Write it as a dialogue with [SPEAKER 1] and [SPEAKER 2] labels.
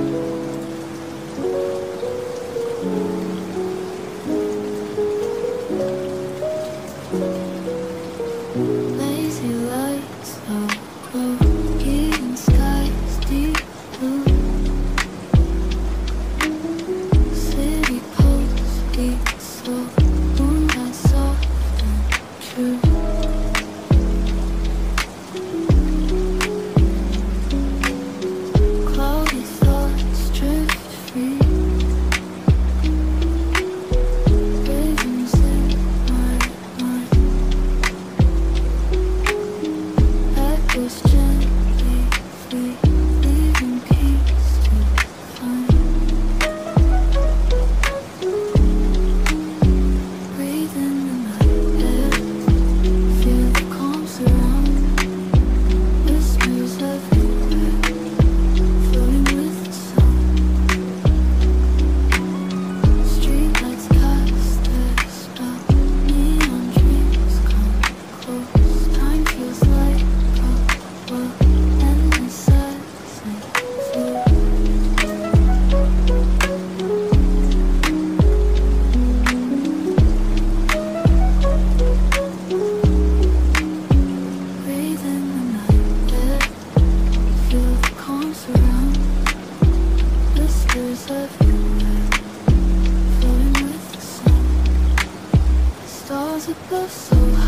[SPEAKER 1] Lazy lights low, low, heating skies deep blue. City pulse beats slow, moonlight soft and true. Cloudy thoughts drift free. Rhythms in my mind. Echoes gently flee, leaving peace to find. Breathe in the night air, feel the calm surround. Whispers everywhere, floating with the sound. Streetlights cast their spell, neon dreams come close. Time feels like a well, endless as it flows. Breathe in the night air, feel the calm surround. Whispers everywhere, floating with the sound. Stars above so high.